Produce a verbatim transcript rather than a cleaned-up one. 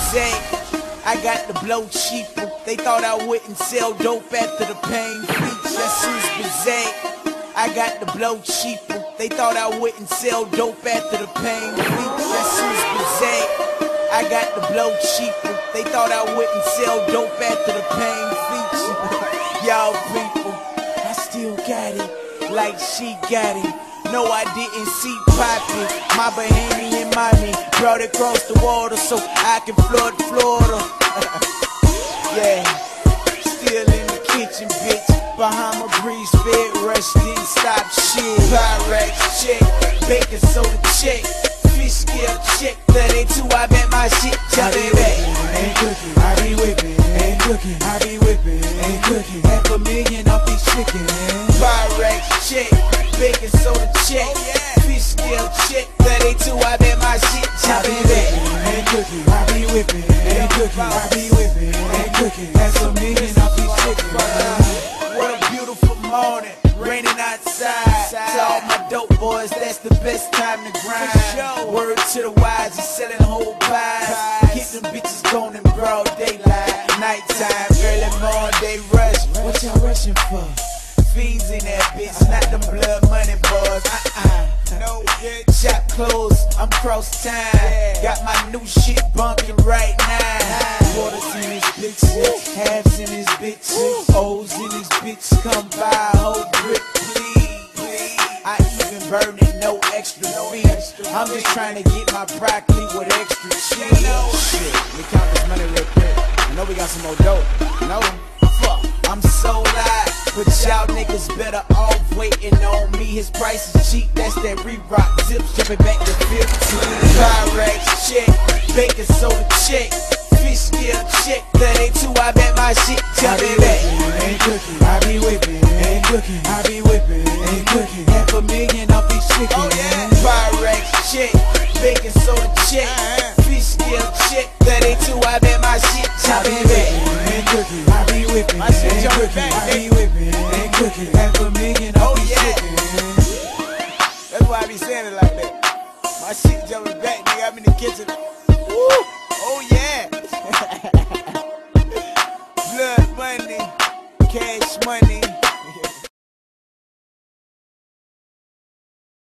Bizet. I got the blow cheaper. They thought I wouldn't sell dope after the pain feature. That's who's Bizet. I got the blow cheaper. They thought I wouldn't sell dope after the pain feature. That's who's Bizet. I got the blow cheaper. They thought I wouldn't sell dope after the pain feature. Y'all people, I still got it like she got it. No, I didn't see Poppy, my Bahamian mommy. Brought it across the water so I can flood Florida. Yeah, still in the kitchen, bitch. Bahama breeze fed, rush, didn't stop shit. Pyrex check, baking soda check, fish scale check, thirty-two, I bet my shit jumping back. Ain't cooking, I be whipping, ain't cooking, I be whipping, ain't cooking. Half a million off these chicken. Pyrex check, baking soda check, fish scale check, thirty-two, I bet my shit jumping back. Ain't cooking, I be whipping, ain't cooking, I be whipping, ain't cooking. Half a million off these chicken. What a beautiful morning, raining outside. To all my dope boys, that's the best time to grind. Word to the wise, he's selling whole pies. Get them bitches going in broad daylight. Nighttime, early morning, they rush. What y'all rushing for? Fiends in that bitch, not them blood money boys. Uh-uh. No good. Shop closed, I'm cross time. Got my new shit bunking right now. Quarters in this bitch, halves in this bitch, O's in this bitch. Come by, whole grip, please. I even burn it, no extra fees. I'm just trying to get my broccoli with extra cheese. Shit, we count this money real quick. I know we got some more dope. No, fuck, I'm so live. But y'all niggas better off waiting on me. His price is cheap, that's that re-rock. Zips jumping back to fifteen. Pyrex check, baking soda check, fish scale check, thirty-two, I bet my shit jumping back. Ain't cooking, I be whipping, ain't cooking, I be whipping, ain't cooking. Half a million off these chicken. Pyrex check, baking soda check, fish scale check, thirty-two, I bet my shit jumping back. Ain't cooking, I be whipping, My shit ain't jumping cooking, back, I be whipping, ain't cooking. Half a million off these chicken. That's why I be saying it like that. My shit jumping back, nigga. I'm in the kitchen. Woo! Oh yeah! Blood money, cash money.